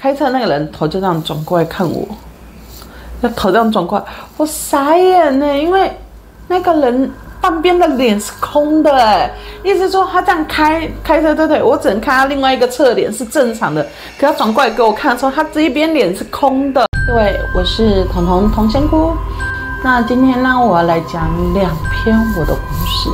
开车那个人头就这样转过来看我，那头这样转过来，我傻眼呢，因为那个人半边的脸是空的哎，意思说他这样开车，对，我只能看他另外一个侧脸是正常的，可他转过来给我看的时候，他这一边脸是空的。各位，我是童仙姑，那今天呢，我要来讲2篇我的故事。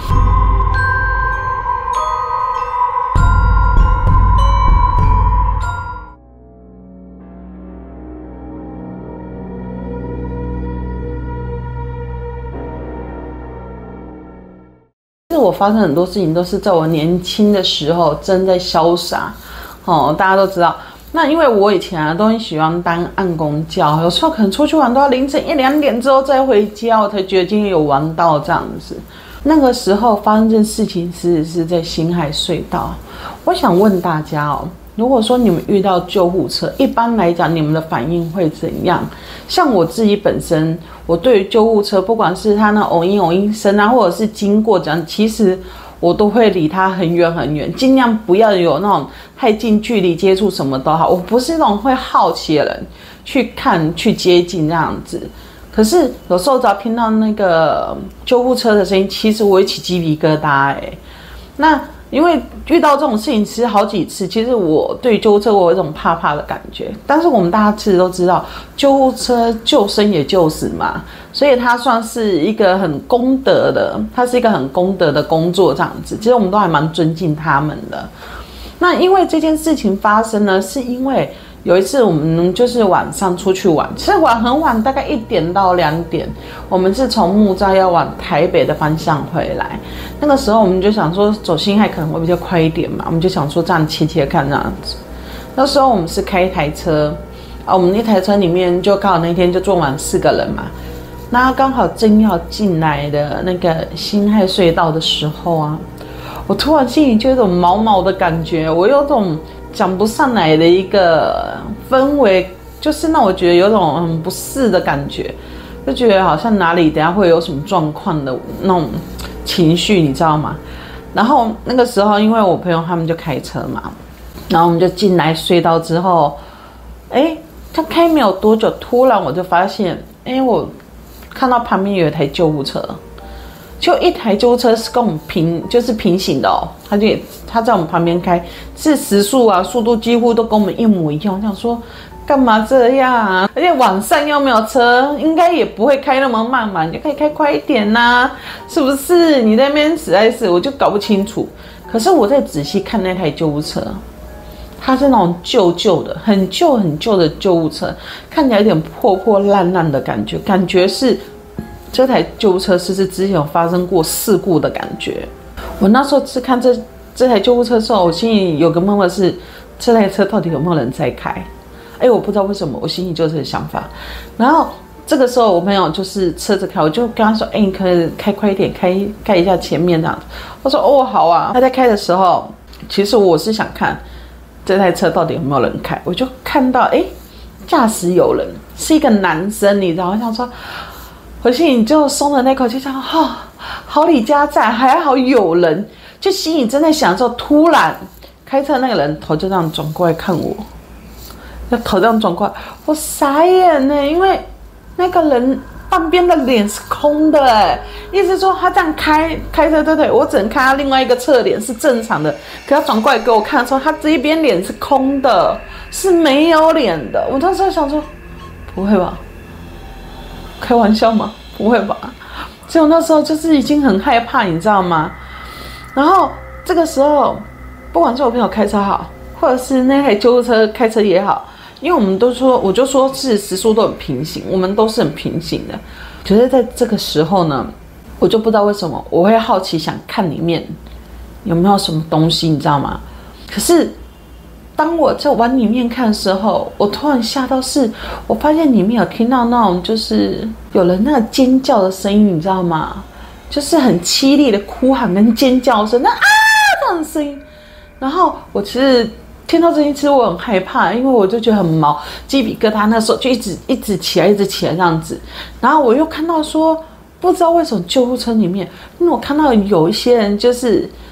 我发生很多事情都是在我年轻的时候正在潇洒，大家都知道。那因为我以前都很喜欢当暗公教，有时候可能出去玩都要凌晨1、2点之后再回家，我才觉得今天有玩到这样子。那个时候发生这件事情是在辛亥隧道。我想问大家如果说你们遇到救护车，一般来讲你们的反应会怎样？像我自己本身，我对于救护车，不管是它那偶音声啊，或者是经过这样，其实我都会离它很远很远，尽量不要有那种太近距离接触，什么都好。我不是那种会好奇的人，去看去接近这样子。可是有时候只要听到那个救护车的声音，其实我会起鸡皮疙瘩那因为遇到这种事情其实好几次，其实我对救护车我有一种怕怕的感觉。但是我们大家其实都知道，救护车救生也救死嘛，所以它算是一个很公德的，它是一个很公德的工作这样子。其实我们都还蛮尊敬他们的。那因为这件事情发生呢，是因为有一次我们就是晚上出去玩，其实玩很晚，大概1点到2点，我们是从木栅要往台北的方向回来。那个时候我们就想说走辛亥可能会比较快一点嘛，我们就想说这样切看这样子。那时候我们是开一台车我们那台车里面就刚好那天就坐满4个人嘛，那刚好正要进来的那个辛亥隧道的时候我突然心里就有一种毛毛的感觉，我有种讲不上来的一个氛围，就是让我觉得有种很不适的感觉，就觉得好像哪里等一下会有什么状况的那种情绪，你知道吗？然后那个时候因为我朋友他们就开车嘛，然后我们就进来隧道之后，他开没有多久，突然我就发现我看到旁边有一台救护车，就一台救护车是跟我们平行的他在我们旁边开，是时速速度几乎都跟我们一模一样。我想说干嘛这样而且晚上又没有车，应该也不会开那么慢嘛，你就可以开快一点是不是？你在那边实在是我就搞不清楚。可是我在仔细看那台救护车，它是那种旧的很旧的救护车，看起来有点破烂的感觉，感觉是这台救护车是之前有发生过事故的感觉。我那时候是看这台救护车的时候，我心里有个默默是这台车到底有没有人在开？我不知道为什么我心里就这个想法。然后这个时候我朋友就是车子开，我就跟他说你可以开快一点，开一下前面这样子。我说好啊。他在开的时候，其实我是想看这台车到底有没有人开，我就看到驾驶有人，是一个男生，你知道，我想说我心里就松了那口气，想好李家在，还好有人，就心里正在想的时候，突然开车那个人头就这样转过来看我，那头这样转过来，我傻眼呢，因为那个人半边的脸是空的意思说他这样开车，对，我只能看他另外一个侧脸是正常的，可他转过来给我看的时候，他这一边脸是空的，是没有脸的。我当时想说不会吧，开玩笑吗？不会吧。所以我那时候就是已经很害怕，你知道吗？然后这个时候不管是我朋友开车好，或者是那台救护车开车也好，因为我们都说，我就说是时速都很平行，我们都是很平行的。可是在这个时候呢，我就不知道为什么我会好奇想看里面有没有什么东西，你知道吗？可是当我在往里面看的时候，我突然吓到，是我发现里面有听到那种就是有人那个尖叫的声音，你知道吗？就是很凄厉的哭喊跟尖叫声，这样的声音。然后我其实听到这一次我很害怕，因为我就觉得很毛，鸡皮疙瘩，那时候就一直起来这样子。然后我又看到说，不知道为什么救护车里面，因为我看到有一些人就是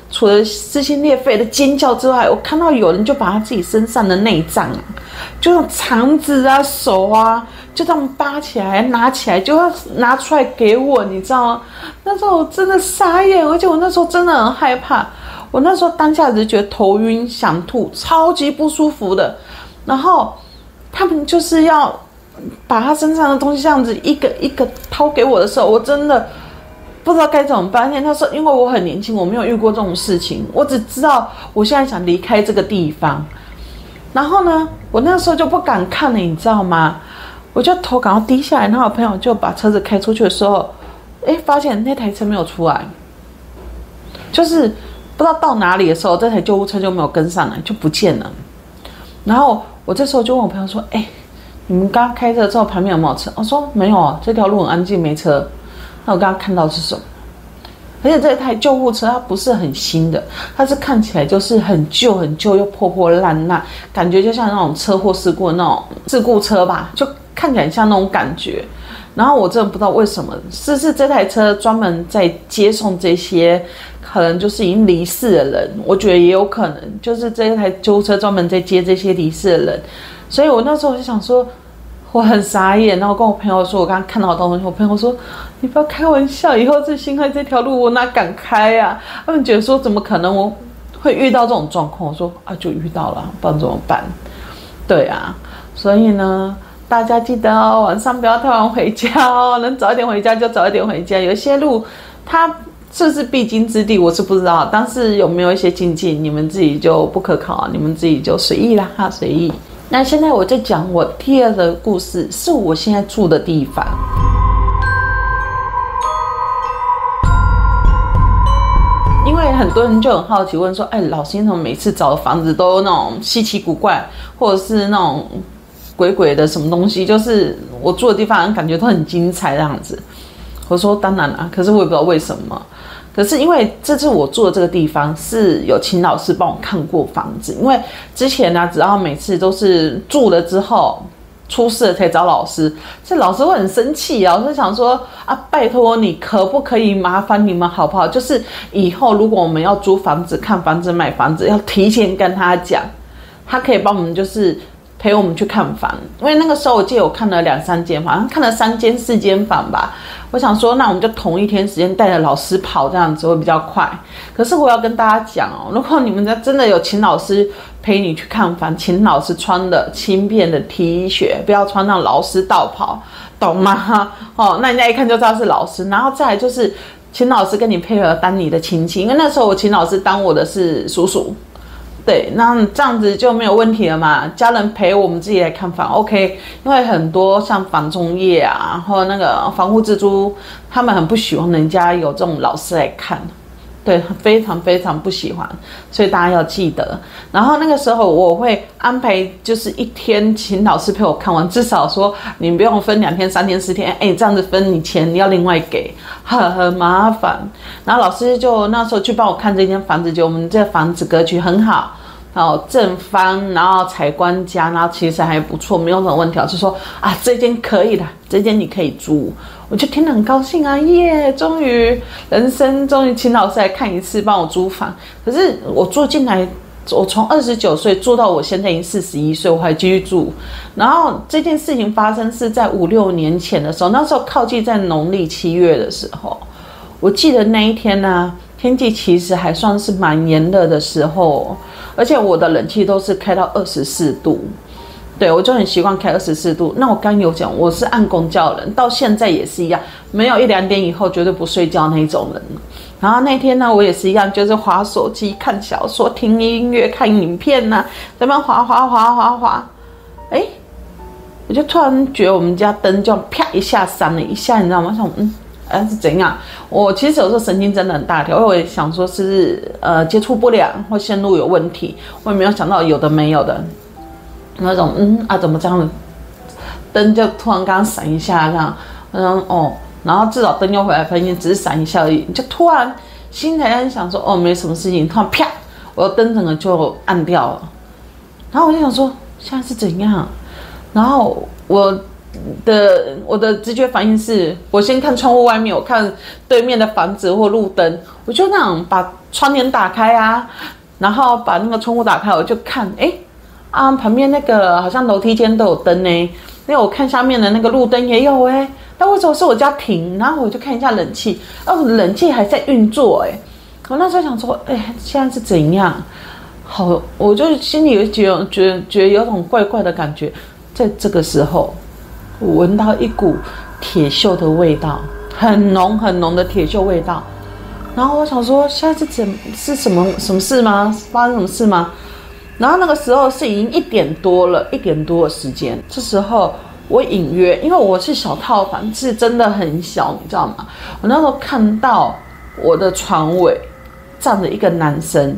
除了撕心裂肺的尖叫之外，我看到有人就把他自己身上的内脏啊，就用肠子啊、手啊，就这样扒起来、拿起来，就要拿出来给我，你知道吗？那时候我真的傻眼，而且我那时候真的很害怕。我那时候当下只是觉得头晕、想吐，超级不舒服的。然后他们就是要把他身上的东西这样子一个一个掏给我的时候，我真的不知道该怎么办。而且那时候因为我很年轻，我没有遇过这种事情，我只知道我现在想离开这个地方。然后呢，我那时候就不敢看了，你知道吗？我就头赶快低下来，然后我朋友就把车子开出去的时候，发现那台车没有出来，就是不知道到哪里的时候，这台救护车就没有跟上来，就不见了。然后我这时候就问我朋友说：“你们刚刚开车之后旁边有没有车？”我说：“没有啊，这条路很安静，没车。”那我刚刚看到的是什么？而且这台救护车它不是很新的，它是看起来就是很旧很旧又破破烂烂，感觉就像那种车祸事故的那种事故车吧，就看起来像那种感觉。然后我真的不知道为什么，是这台车专门在接送这些可能就是已经离世的人，我觉得也有可能就是这台救护车专门在接这些离世的人。所以我那时候就想说，我很傻眼，然后跟我朋友说我刚刚看到的东西，我朋友说你不要开玩笑，以后这辛亥这条路我哪敢开啊？他们觉得说怎么可能我会遇到这种状况？我说就遇到了，不然怎么办？对啊，所以呢，大家记得哦，晚上不要太晚回家哦，能早一点回家就早一点回家。有些路它是不是必经之地我是不知道，但是有没有一些禁忌你们自己就不可考，你们自己就随意啦，随意。那现在我在讲我第二个故事，是我现在住的地方。因为很多人就很好奇问说，老师你怎么每次找的房子都那种稀奇古怪，或者是那种鬼鬼的什么东西，就是我住的地方感觉都很精彩这样子。我说当然啦，可是我也不知道为什么。可是因为这次我住的这个地方是有请老师帮我看过房子，因为之前呢，只要每次都是住了之后出事了才找老师，这老师会很生气啊。我就想说拜托你可不可以麻烦你们好不好？就是以后如果我们要租房子、看房子、买房子，要提前跟他讲，他可以帮我们就是陪我们去看房。因为那个时候我记得我看了2、3间房，好像看了3间、4间房吧。我想说，那我们就同一天时间带着老师跑，这样子会比较快。可是我要跟大家讲哦，如果你们真的有请老师陪你去看房，请老师穿的轻便的 T 恤，不要穿那种劳斯道袍，懂吗？那人家一看就知道是老师。然后再来就是请老师跟你配合当你的亲戚，因为那时候我请老师当我的是叔叔。对，那这样子就没有问题了嘛。家人陪我们自己来看房 ，OK。因为很多像房仲业啊，或那个房屋自租，他们很不喜欢人家有这种老师来看，对，非常非常不喜欢。所以大家要记得。然后那个时候我会安排，就是一天请老师陪我看完，至少说你不用分2天、3天、4天，这样子分你钱你要另外给，很麻烦。然后老师就那时候去帮我看这间房子，就我们这房子格局很好。正方，然后采光家，然后其实还不错，没有什么问题。是说这间可以的，这间你可以租，我就听得很高兴啊，耶！终于人生终于请老师来看一次，帮我租房。可是我住进来，我从29岁住到我现在已经41岁，我还继续住。然后这件事情发生是在5、6年前的时候，那时候靠近在农历7月的时候，我记得那一天呢，天气其实还算是蛮炎热的时候。而且我的冷气都是开到24度，对，我就很习惯开24度。那我刚有讲，我是按公教人，到现在也是一样，没有1、2点以后绝对不睡觉那种人。然后那天呢，我也是一样，就是滑手机、看小说、听音乐、看影片啊，在那边滑。我就突然觉得我们家灯就啪一下闪了一下，你知道吗？我想是怎样？我其实有时候神经真的很大条，因为我也想说是接触不良或线路有问题，我也没有想到有的没有的那种怎么这样的灯就突然刚刚闪一下这样，然后至少灯又回来，发现只是闪一下而已，就突然心才在想说没什么事情，突然啪，我的灯整个就暗掉了，然后我就想说现在是怎样，然后我的直觉反应是，我先看窗户外面，我看对面的房子或路灯， 我就那种把窗帘打开啊，然后把那个窗户打开，我就看，旁边那个好像楼梯间都有灯呢，因为我看下面的那个路灯也有那为什么是我家停？然后我就看一下冷气，冷气还在运作我那时候想说，现在是怎样？好，我就心里有觉得有种怪怪的感觉。在这个时候，我闻到一股铁锈的味道，很浓很浓的铁锈味道。然后我想说，现在是什么事吗？发生什么事吗？然后那个时候是已经1点多了，1点多的时间。这时候我隐约，因为我是小套房，是真的很小，你知道吗？我那时候看到我的床尾站着一个男生，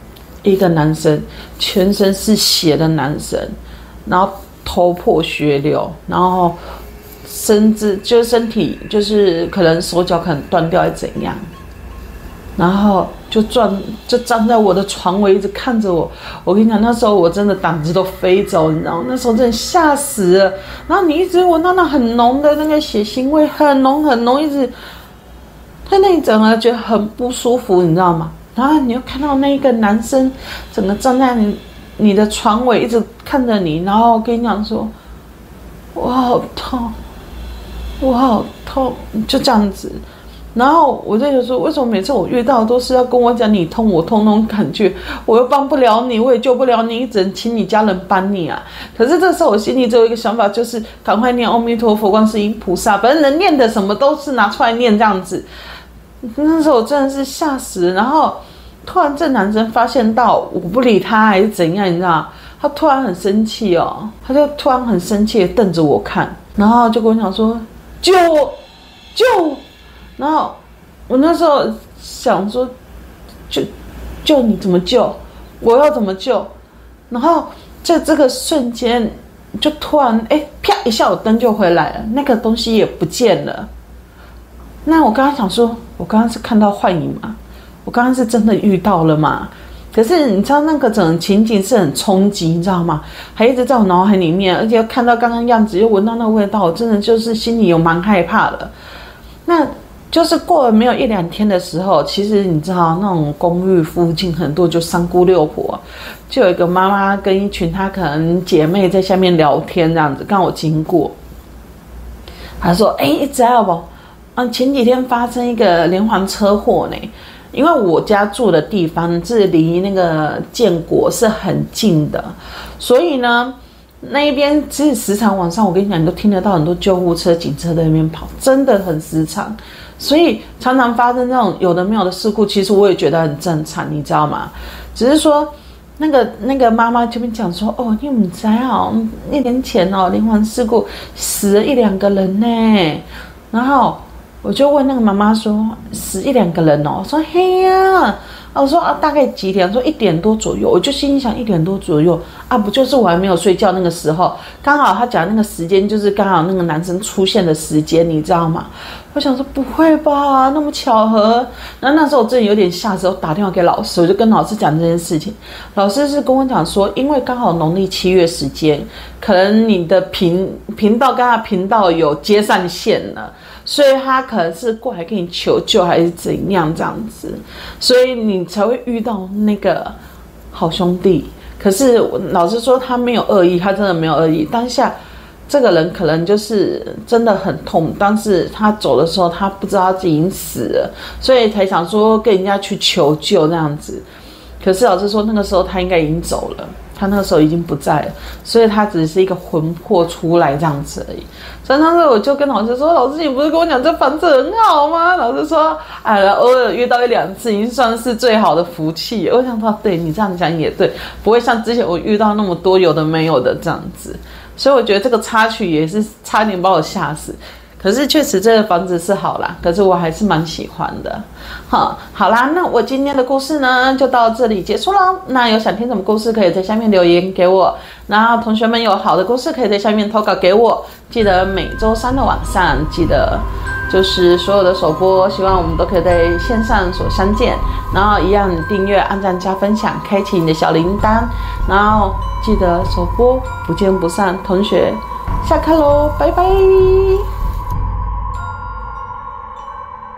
全身是血的男生，然后头破血流，然后身体就是可能手脚可能断掉还是怎样，然后就站在我的床尾一直看着我。我跟你讲，那时候我真的胆子都飞走，你知道吗？那时候真的吓死了。然后你一直闻到那很浓的那个血腥味，很浓很浓，一直在那里整个觉得很不舒服，你知道吗？然后你又看到那个男生整个站在你的床尾一直看着你，然后跟你讲说我好痛，我好痛，就这样子。然后我就说，为什么每次我遇到都是要跟我讲你痛我痛那种感觉，我又帮不了你，我也救不了你，只能请你家人帮你啊。可是这时候我心里只有一个想法，就是赶快念阿弥陀佛观世音菩萨，反正能念的什么都是拿出来念这样子。那时候我真的是吓死了。然后突然这男生发现到我不理他还是怎样，你知道，他突然很生气他就突然很生气的瞪着我看，然后就跟我讲说救我救我。然后我那时候想说救你怎么救，我要怎么救？然后在这个瞬间就突然啪一下我灯就回来了，那个东西也不见了。那我刚刚想说，我刚刚是看到幻影吗？我刚刚是真的遇到了吗？可是你知道那个整个情景是很冲击，你知道吗？还一直在我脑海里面，而且又看到刚刚样子，又闻到那个味道，我真的就是心里有蛮害怕的。那就是过了没有1、2天的时候，其实你知道那种公寓附近很多就三姑六婆，就有一个妈妈跟一群她可能姐妹在下面聊天这样子，刚好我经过，她说知道不？前几天发生一个连环车祸呢。因为我家住的地方是离那个建国是很近的，所以呢，那一边其实时常晚上我跟你讲，你都听得到很多救护车、警车在那边跑，真的很时常。所以常常发生这种有的没有的事故，其实我也觉得很正常，你知道吗？只是说那个妈妈这边讲说，你不知道1年前连环事故死了1、2个人呢，然后我就问那个妈妈说，死1、2个人我说嘿呀，我说大概几点？说1点多左右。我就心里想1点多左右不就是我还没有睡觉那个时候，刚好他讲那个时间就是刚好那个男生出现的时间，你知道吗？我想说不会吧，那么巧合。然后那时候我真的有点吓死，我打电话给老师，我就跟老师讲这件事情。老师是跟我讲说，因为刚好农历7月时间，可能你的频道跟他频道有接上线了，所以他可能是过来跟你求救还是怎样这样子，所以你才会遇到那个好兄弟。可是老师说他没有恶意，他真的没有恶意。当下这个人可能就是真的很痛，但是他走的时候他不知道自己已经死了，所以才想说跟人家去求救这样子。可是老师说那个时候他应该已经走了，他那个时候已经不在了，所以他只是一个魂魄出来这样子而已。所以当时我就跟老师说，老师你不是跟我讲这房子很好吗？老师说偶尔遇到1、2次已经算是最好的福气。我想说对，你这样讲也对，不会像之前我遇到那么多有的没有的这样子。所以我觉得这个插曲也是差点把我吓死。可是确实这个房子是好啦，可是我还是蛮喜欢的。好啦，那我今天的故事呢就到这里结束了。那有想听什么故事可以在下面留言给我，然后同学们有好的故事可以在下面投稿给我。记得每周3的晚上，记得就是所有的首播，希望我们都可以在线上所相见。然后一样订阅、按赞、加分享，开启你的小铃铛。然后记得首播不见不散。同学，下课喽，拜拜。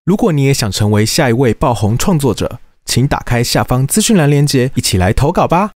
如果你也想成为下一位爆红创作者，请打开下方资讯栏连结，一起来投稿吧。